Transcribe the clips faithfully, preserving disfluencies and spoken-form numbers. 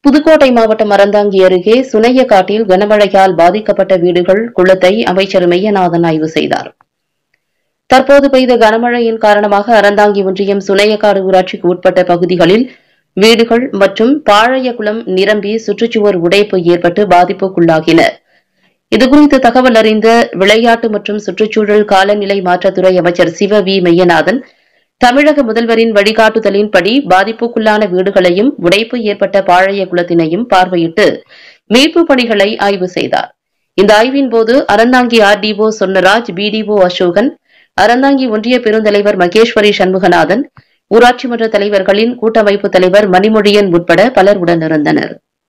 புதுக்கோட்டை மாவட்டம் அறந்தாங்கி அருகே சுனையக்காட்டில் கனமழையால் பாதிக்கப்பட்ட வீடுகள் குளத்தை அமைச்சர் மெய்யநாதன் ஆய்வு செய்தார். தற்போது பெய்த கனமழையின் காரணமாக அறந்தாங்கி ஒன்றியம் சுனையக்காடு ஊராட்சிக்கு உட்பட்ட பகுதிகளில் வீடுகள் மற்றும் பாழையகுளம் நிரம்பி சுற்றுச்சுவர் உடைப்பு ஏற்பட்டு பாதிப்புக்குள்ளாகின. இதுகுறித்து தகவல் அறிந்த விளையாட்டு மற்றும் சுற்றுச்சூழல் காலநிலை மாற்றத்துறை அமைச்சர் சிவ வி மெய்யநாதன் தமிழக முதல்வரின் வழிகாட்டுதலின்படி பாதிப்புக்குள்ளான வீடுகளையும் உடைப்பு ஏற்பட்ட பாழைய குளத்தினையும் பார்வையிட்டு மீட்பு பணிகளை ஆய்வு செய்தார். இந்த ஆய்வின் போது அறந்தாங்கி ஆர்டிஓ சொன்னராஜ், பிடிஓ அசோகன், அறந்தாங்கி ஒன்றிய பெருந்தலைவர் மகேஸ்வரி சண்முகநாதன், ஊராட்சி மன்ற தலைவர்களின் கூட்டமைப்பு தலைவர் மணிமொழியன் உட்பட பலர் உடனிருந்தனர்.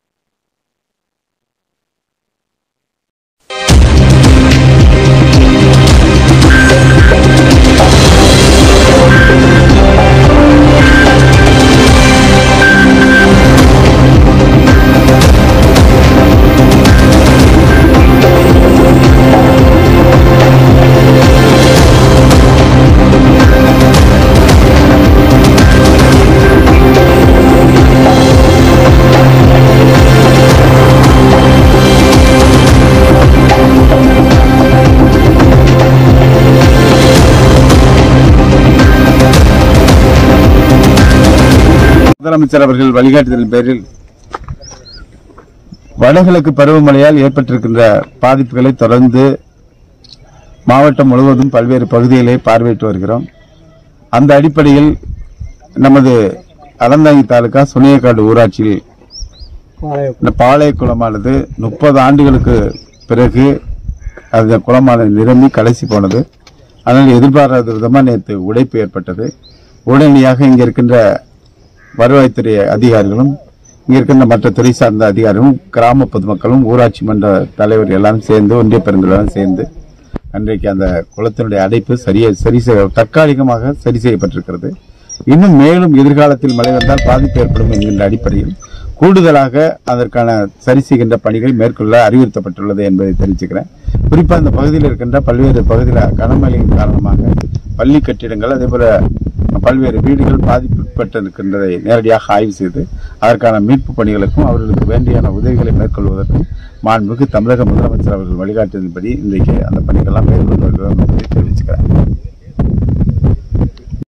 முதலமைச்சர் அவர்கள் வழிகாட்டுதலின் பேரில் வடகிழக்கு பருவமழையால் ஏற்பட்டிருக்கின்ற பாதிப்புகளை தொடர்ந்து மாவட்டம் முழுவதும் பல்வேறு பகுதிகளை பார்வையிட்டு வருகிறோம். அந்த அடிப்படையில் நமது அறந்தாங்கி தாலுகா சுனையக்காடு ஊராட்சியில் இந்த பாளைய குளமானது முப்பது ஆண்டுகளுக்கு பிறகு அந்த குளமானது நிரம்பி கடைசி போனது. அதனால் எதிர்பாராத விதமாக நேற்று உடைப்பு ஏற்பட்டது. உடனடியாக இங்கே இருக்கின்ற வருவாய்த்துறை அதிகாரிகளும் இங்க இருக்கின்ற மற்ற துறை சார்ந்த அதிகாரிகளும் கிராம பொதுமக்களும் ஊராட்சி மன்ற தலைவர் எல்லாம் சேர்ந்து ஒன்றிய பெருந்தலைவரும் சேர்ந்து அன்றைக்கு அந்த குளத்தினுடைய அடைப்பு சரியா சரி தற்காலிகமாக சரி செய்யப்பட்டிருக்கிறது. இன்னும் மேலும் எதிர்காலத்தில் மழை வந்தால் பாதிப்பு ஏற்படும் என்கின்ற அடிப்படையில் கூடுதலாக அதற்கான சரி செய்கின்ற பணிகள் மேற்கொள்ள அறிவுறுத்தப்பட்டுள்ளது என்பதை தெரிவிச்சுக்கிறேன். குறிப்பாக இந்த பகுதியில் இருக்கின்ற பல்வேறு பகுதியில் கனமழையின் காரணமாக பள்ளி கட்டிடங்கள் அதேபோல பல்வேறு வீடுகள் பாதிப்புப்பட்டு இருக்கின்றதை நேரடியாக ஆய்வு செய்து அதற்கான மீட்பு பணிகளுக்கும் அவர்களுக்கு வேண்டியான உதவிகளை மேற்கொள்வதற்கும் மாண்புமிகு தமிழக முதலமைச்சர் அவர்கள் வழிகாட்டுதலின்படி இன்றைக்கு அந்த பணிகள்லாம் மேற்கொண்டு வருகிறோம் என்பதை தெரிவிச்சுக்கிறேன்.